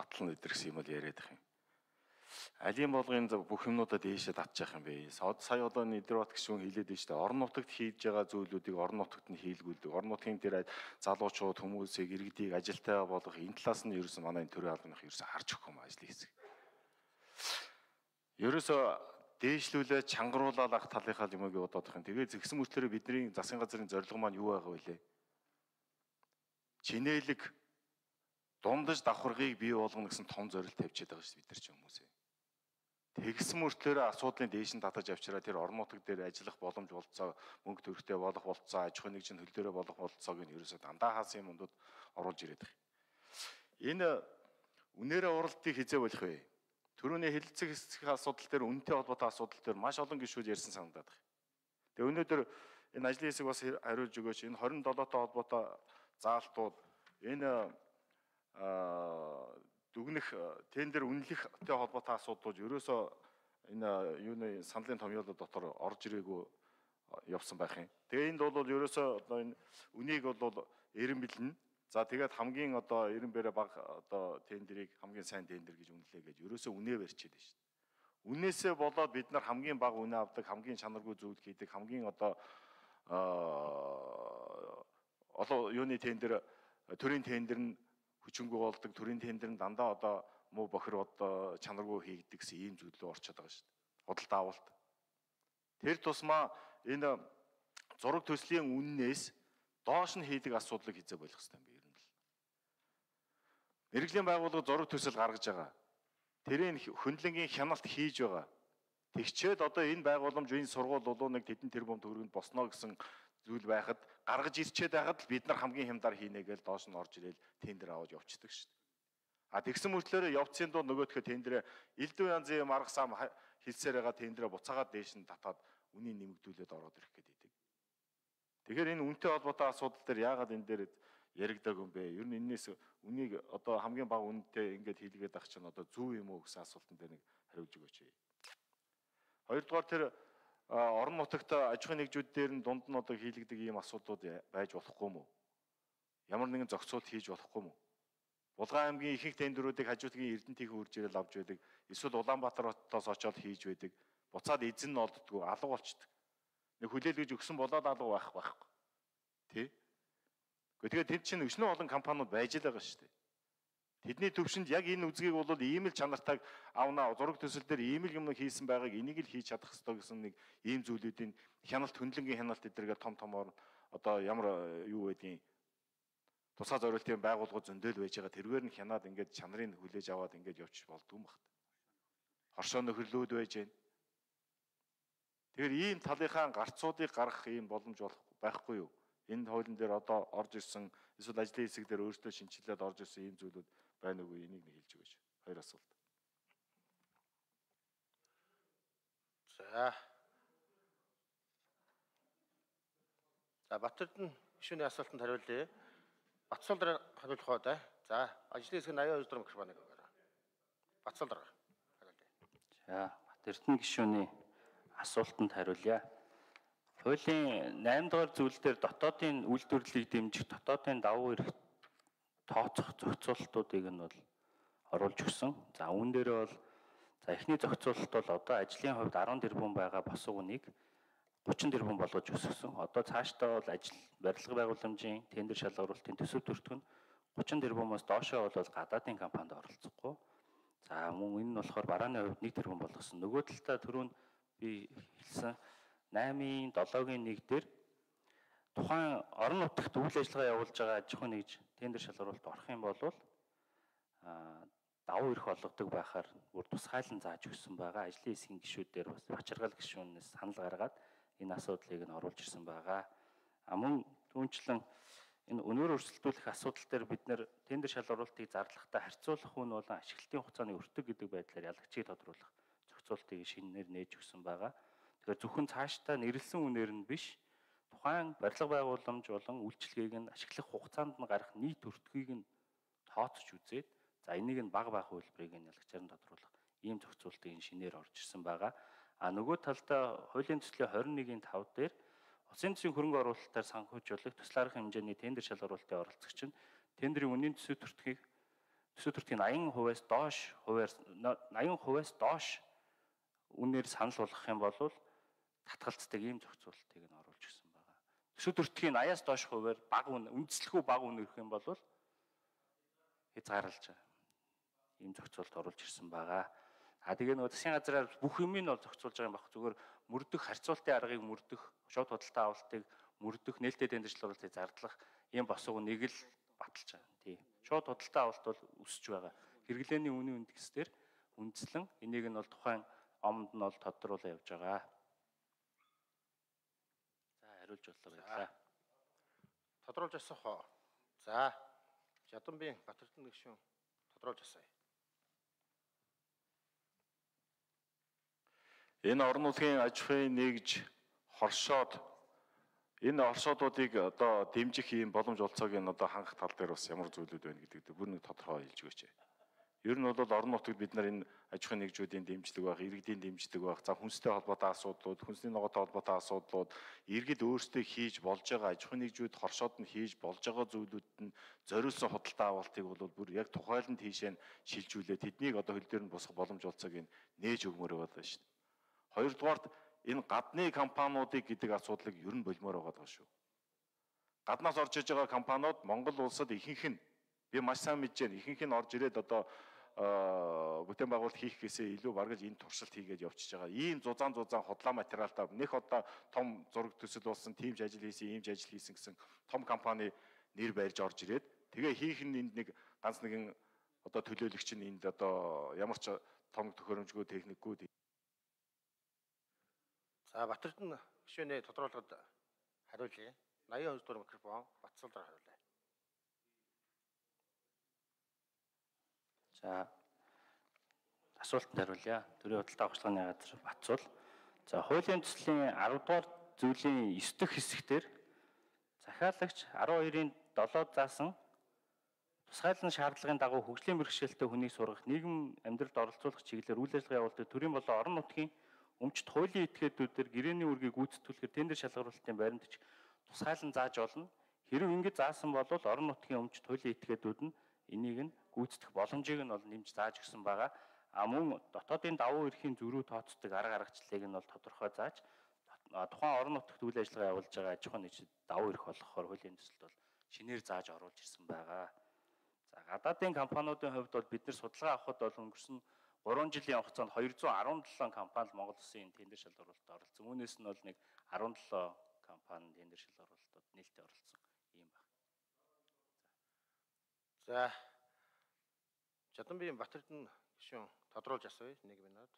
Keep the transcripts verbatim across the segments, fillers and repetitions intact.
батлан өдр гэсэн юм бол яриад их юм. Алийн болгын бүх юмнуудаа дээшээ татчих юм бэ. Сая одоо Нидерланд гişүүн хэлээд байна шүү дээ. Орон нутагт хийж байгаа зүйлүүдийг орон нутагт нь хийлгүүлдэг. Орон нутгийн дээр залуучууд хүмүүсийг иргэдийг ажилтаа болгох энэ талаас нь ерөөсөн манай энэ төрийн албаных ерөөсөн харж өгөх юм ажлын хэсэг. Ерөөсөө дээшлүүлээ чангаруулаад ах талынхаа юмыг бодоод их юм. Тэгээ зэгсэн мөртлөөр бидний засгийн газрын зорилго маань юу байгаа вэ? Чинээлэг дундаж давхаргыг бий болгоно гэсэн том зорилт тавьчихад байгаа шүү дээ бид нар ч хүмүүсээ. Тэгсэн мөртлөөр асуудлын дээш нь татаж авчираа тэр орон нутаг дээр ажиллах боломж болцоо, мөнгө төрхтэй болох болцоо, аж ахуйн нэгжийн хөл дээрээ болох болцоог нь ерөөсөө дандаа хаасан юмнууд оруулж ирээд байгаа. Энэ үнээрээ уралдыг хизээ болох вэ? Төрөний хэлэлцэх хэсгийн асуудал дээр үнэтэй холбоотой асуудал дээр маш олон гишүүд ярьсан санагдаад байна. Тэгээ өнөөдөр энэ ажлын хэсэг бас хариулж өгөөч. Энэ двадцать seven-той холбоотой заалтууд энэ дүгнэх тендер үнэлэхтэй холбоотой асуудлууд ерөөсөө энэ юуны саналын томьёолол дотор орж ирээгүй явсан байх юм. Тэгээ энд бол ерөөсөө одоо энэ үнийг бол эрен бэлнэ. За тэгээд хамгийн одоо эрен бэрэ баг одоо тендерийг хамгийн сайн тендер гэж үнэлээ гэж ерөөсөө үнэ барьчихэд байна шүү дээ. Үнээсээ болоод бид нар хамгийн бага үнэ авдаг, хамгийн чанаргүй зүйл хийдэг, хамгийн одоо олон юуны тендер, төрийн тендер нь хүчингүй болдог, төрийн тендер нь дандаа одоо муу бохир одоо чанаргүй хийгдэг гэсэн ийм зүйл рүү орчод байгаа шүү дээ. Худалдаа авалт. Тэр тусмаа энэ зураг төслийн үннээс доош нь хийдэг асуудлыг хизээ болох хэрэгтэй юм би ер нь л. Мэргэжлийн байгууллага зураг төсөл гаргаж байгаа. Тэрийн хөндлөнгийн хяналт хийж байгаа. Тэгчээд одоо энэ байгууламж энэ сургууль болоо нэг тэдэн тэрбум төгрөнд босноо гэсэн зүйл байхад гаргаж ирчээд байхад л бид нар хамгийн хямдар хийнэ гэж доош нь орж ирээл тендер аваад явчихдаг шүү дээ. А тэгсэн мөртлөөр явцын доо нөгөөдхөө тендерээ элдв янзын марга сам хэлсээр байгаа тендерээ буцаагаад дээш нь татаад үнийг нэмэгдүүлээд ороод ирэх гээд идэг. Тэгэхээр энэ үнэтэй холбоотой асуудал дээр яагаад энэ дээр яригдаг юм бэ? Ер нь энэс үнийг одоо хамгийн бага үнэтэй ингээд хийлгээд ах чинь одоо зөв юм уу гэсэн асуултан дээр нэг хариулж өгөөч. Хоёрдугаар тэр орон нутагт аж ахуйн нэгжүүд дээр нь дунд нь одоо хийлэгдэг ийм асуудлууд байж болохгүй юм уу? Ямар нэгэн зохицуулт хийж болохгүй юм уу? Булган аймгийн ихэнх тендерүүдийг хажуудгийн Эрдэнэтийн үрж ирэл авч байдаг. Эсвэл Улаанбаатар хотоос очоод хийж байдаг. Буцаад эзэн нь олддгүй, алга болчдөг. Нэг хүлээлгэж өгсөн болоод алга байх байхгүй. Тэ? Гэхдээ тэд чинь өчнөө олон компаниуд байж л байгаа шүү дээ. Тэдний төвшөнд яг энэ үзгийг бол ийм л чанартайг авнаа, зураг төсөл дээр ийм л юм хийсэн байгааг энийг л хийж чадах хэрэгтэй гэсэн нэг ийм зүйлүүдийн хяналт, хөндлөнгийн хяналт эдэргээ том томоор одоо ямар юу байдгийг тусгай зорилтын байгууллагууд зөндөл байж байгаа. Тэргээр нь хянаад ингээд чанарыг хүлээж аваад ингээд явчих болдгүй юм байна. Хоршоо нөхөрлөөд байж байна. Тэгэхээр ийм талынхаа гарцуудыг гаргах ийм боломж байхгүй юу? Энэ хуулийн дээр одоо орж ирсэн эсвэл ажлын хэсэг дээр өөртөө шинжилээд орж ирсэн ийм зүйлүүд байна уу? Энийг нэг хэлж өгөөч. Хоёр асуулт. За. За Батэрдэн гишүүний асуултанд хариулъя. Батсуулдар хариулах уу да? За, ажлын хэсэг eighty-two дөрөв микрофоныг өгөөрэй. Батсуулдар хариулъя. За, Батэрдэн гишүүний асуултанд хариулъя. Хуулийн eight дугаар зүйлдер дотоодын үйлдвэрлэлийг дэмжих дотоодын давуу эрх тооцох зохицуулалтуудыг нь бол оруулж өгсөн. За үүн дээр бол за эхний зохицуулалт бол одоо ажлын хувьд ten тэрбум байгаа босго үнийг thirty тэрбум болгож өсгсөн. Одоо цаашдаа бол ажил барилга байгууламжийн тендер шалгаруулалтын төсөв төртгөн thirty тэрбумаас доошоо бол гадаадын компанид оролцохгүй. За мөн энэ нь болохоор барааны хувьд one тэрбум болгосон. Нөгөө талдаа түрүүн би хэлсэн eight-ийн seven-ийн one дээр тухайн орон нутагт үйл ажиллагаа явуулж байгаа аж ахуйн нэгж тендер шалгаруулалт орох юм бол давуу эрх олгодог байхаар бүр тусгайлан зааж өгсөн байгаа. Ажлын хэсгийн гишүүдээр бас бачаргал гишүүнээс санал гаргаад энэ асуудлыг нь оруулж ирсэн байгаа. А мөн түүнчлэн энэ өнөр өрсөлдүүлэх асуудал дээр бид нэр тендер шалгаруулалтыг зарлахтаа харьцуулах үн болон ашиглалтын хугацааны өртөг гэдэг байдлаар ялагчийг тодруулах зохицуултыг шинээр нээж өгсөн байгаа. Тэгэхээр зөвхөн цаашдаа нэрлсэн үнээр нь биш, тухайн барилга байгууламж болон үйлчлэгийг нь ашиглах хугацаанд нь гарах нийт өртгийг нь тооцож үзээд за энийг нь бага бага хөлбөрийг нь ялагчаар нь тодруулах ийм зохицуултыг шинээр орж ирсэн байгаа. А нөгөө талдаа хуулийн төслийн twenty-one-ийн five дээр улсын төсвийн хөрөнгө оруулалтаар санхүүжүүлэх төсөл арга хэмжээний тендер шалгаруулалтын оролцогч нь тендерийн үнийн төсөв төртгийг төсөв төртгийн eighty хувиас доош хувиар eighty хувиас доош үнээр санал болгох юм бол татгалцдаг ийм зохицуултыг нь оруулж гисэн байгаа. Төсөв төртгийн eighty-аас доош хувиар бага үн үндэслэхүү бага үн өрөх юм бол хязгаарлаж ийм зохицуулт оруулж ирсэн байгаа. А тэгээ нөгөө засгийн газраар бүх юм нь бол зохицуулж байгаа юм баг. Зүгээр мөрдөх харьцуултын аргыг мөрдөх, шууд худалдаа авалтыг мөрдөх, нээлттэй тендерчлэл оролтыг зардлах ийм босго нэг л баталж байгаа. Тий. Шууд худалдаа авалт бол өсөж байгаа. Хэрэглээний үнийн үндэслэлээр үндэслэн энийг нь бол тухайн омонд нь бол тодруулаа явж байгаа. За хариулж боллоо баярлалаа. Тодруулж асуух уу? За. Жадамбийн Батэрдэн гишүүн тодруулж асууя. Энэ орон нутгийн аж ахуйн нэгж хоршоод энэ оршоодуудыг одоо дэмжих ийм боломж олцоог нь одоо хангах тал дээр бас ямар зүйлүүд байна гэдэг бүр нэг тодорхой хэлж өгөөч. Ер нь бол орон нутагт бид нар энэ аж ахуйн нэгжүүдийн дэмжлэг байх, иргэдийн дэмжлэг байх, за хүнстэй холбоотой асуудлууд, хүнсний ногоотой холбоотой асуудлууд, иргэд өөрсдөө хийж болж байгаа аж ахуйн нэгжүүд хоршоод нь хийж болж байгаа зүйлүүд нь зориулсан худалдаа авалтыг бол бүр яг тухайлан тийшээ нь шилжүүлээд тэднийг одоо хөл дээр нь босгох боломж олцоог нь нээж өгмөр байгаа шүү дээ. Хоёрдугаарт энэ гадны компаниудыг гэдэг асуудлыг ер нь болмоор байгаа шүү. Гаднаас орж иж байгаа компаниуд Монгол улсад ихэнх нь би маш сайн мэдж байна. Ихэнх нь орж ирээд одоо бүтээн байгуулалт хийх гэсээ илүү баргаж энэ туршилт хийгээд явчихж байгаа. Ийм зузаан зузаан хотлоо материалтай нэх одоо том зураг төсөл болсон, тиймж ажил хийсэн, иймж ажил хийсэн гэсэн том компани нэр барьж орж ирээд тэгээ хийх нь энд нэг ганц нэгэн одоо төлөөлөгч нь энд одоо ямар ч том төхөөрөмжгүй техникгүй. За Батэрдэн гишүүний тодруулгад хариулъя. eighty two дугаар микрофон Батцалдар хариулъя. За асуултанд хариулъя. Төрийн худалдаа авахчлагын газар Батцул. За хуулийн төслийн ten дугаар зүйлийн nine дахь хэсэгтэр захиалагч twelve-ийн seven заасан тусгайлан шаардлагын дагуу хөгжлийн бэрхшээлтэй хүнийг сургах, нийгэм амьдралд оролцуулах чиглэлээр үйл ажиллагаа явуулдаг төрийн болон орон нутгийн өмчт хуулийн этгээдүүдээр гэрээний үргийг гүйцэтгүүлэхээр тендер шалгаруулалтын баримтч тусгайлан зааж болно. Хэрэг ингэж заасан бол орон нутгийн өмчт хуулийн этгээдүүд нь энийг нь гүйцэтгэх боломжийг нь бол нэмж зааж өгсөн байгаа. А мөн дотоодын давуу эрхийн зөрүү тооцдог арга аргачлалыг нь бол тодорхой зааж тухайн орон нутагт үйл ажиллагаа явуулж байгаа аж ахуйн нэгжид давуу эрх олгохоор хуулийн төсөлд бол шинээр зааж оруулж ирсэн байгаа. За гадаадын компаниудын хувьд бол бид нар судалгаа авахд бол өнгөрсөн three жилийн хугацаанд two hundred seventeen компани Монгол Улсын тендер шалгуулалтад оролцсон. Үүнээс нь бол нэг seventeen компани тендер шалгуулалтад нээлттэй оролцсон юм байна. За Жадамбийн Батэрдэн гишүүн тодруулж асууя. Нэг минут.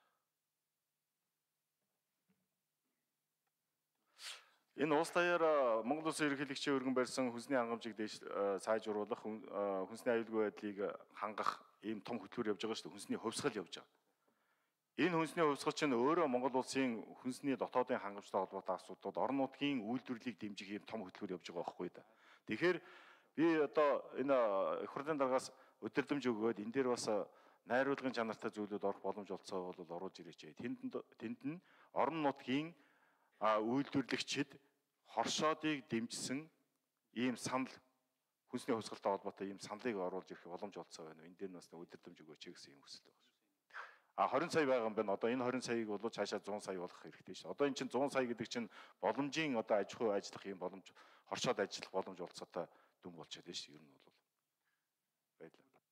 Энэ улс даяар Монгол Улсын ерөнхийлөгчийн өргөн барьсан хүнсний хангамжийг сайжруулах, хүнсний аюулгүй байдлыг хангах ийм том хөтөлбөр явж байгаа шүү дээ. Хүнсний хувьсгал явж байгаа. Энэ хүнсний хувьсгал чинь өөрөө Монгол Улсын хүнсний дотоодын хангамжтай холбоотой асуудлууд, орон нутгийн үйлдвэрлэлийг дэмжих ийм том хөтөлбөр явж байгаа байхгүй да. Тэгэхээр би одоо энэ их хурлын дараагаас өдөрдөмж өгөөд энэ дээр бас найруулгын чанартай зүйлүүд орох боломж олцоо бол оруулж ирээч. Тэнд тэнд нь орон нутгийн үйлдвэрлэгчид хоршоодыг дэмжсэн ийм санал хүнсний хувьсгалтай холбоотой ийм саналыг оруулж ирэх боломж олцоо байна. Энэ дээр нь бас өдөрдөмж өгөөч гэсэн юм хүсэл байна. А twenty сая байгаа юм байна. Одоо энэ twenty саяыг бол цаашаа one hundred сая болох хэрэгтэй шүү. Одоо эн чинь one hundred сая гэдэг чинь боломжийн одоо аж ахуй ажиллах юм боломж, хоршоод ажиллах боломж олцоотой дүн болчиход байна шүү. Ер нь бол баярлалаа.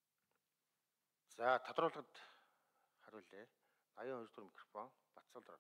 За тодруулгад хариулъя. eighty-two дугаар микрофон Батцалдар.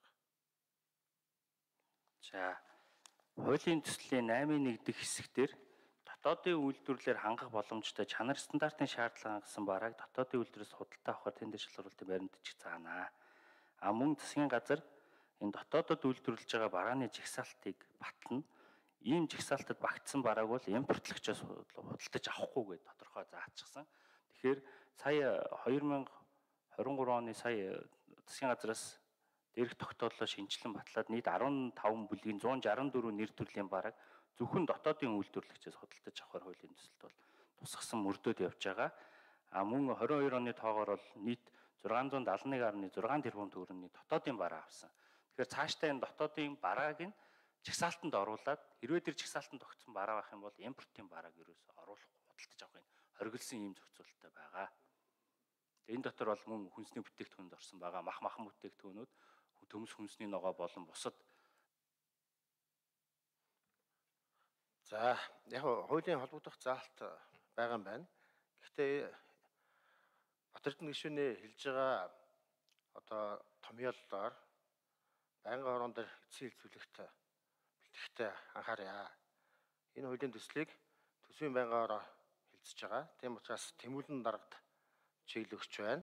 За хуулийн төслийн eight дэх хэсэгтэр дотоодын үйлдвэрлэлээр хангах боломжтой чанар стандартын шаардлага хангасан барааг дотоодын үйлдвэрлэлээс худалдаа авахар тендер шалгуулалтын баримтч заана. А мөн засгийн газар энэ дотоодод үйлдвэрлэж байгаа барааны жагсаалтыг батлна. Ийм жагсаалтад багтсан барааг бол импортлогчоос худалдаж авахгүйгээ тодорхой заачсан. Тэгэхээр сая twenty twenty-three оны сая засгийн газраас дээрх тогтооллоо шинжилэн батлаад нийт fifteen бүлгийн one sixty-four нэр төрлийн бараг зөвхөн дотоодын үйлдвэрлэгчээс худалдаж авахар хуулийн төсөлд бол тусгасан мөрдөөд явж байгаа. А мөн twenty-two оны тоогоор бол нийт six seventy-one point six тэрбум төгрөгийн дотоодын бараа авсан. Тэгэхээр цаашдаа энэ дотоодын барааг нь жагсаалтанд оруулаад хэрвээ тэр жагсаалтанд тогтсон бараа байх юм бол импортын барааг ерөөсө оруулах, худалдаж авахын хориглосон ийм зохицуулалттай байгаа. Энэ дотор бол мөн хүнсний бүтээгдэхүүнд орсон байгаа. Мах махан бүтээгдэхүүнүүд, төмс хүнсний ногоо болон бусад. За яг хуулийн холбогдох заалт байгаа юм байна. Гэхдээ Батэрдэн гишүүний хэлж байгаа одоо томьёоллоор байнгын орон дээр эцсийн хэлцүүлэгт бэлтгэхтэй анхаарья. Энэ хуулийн төслийг төсвийн байнгын ороо хэлцэж байгаа. Тийм учраас тэмүүлэн дарагт чиглэл өгч байна.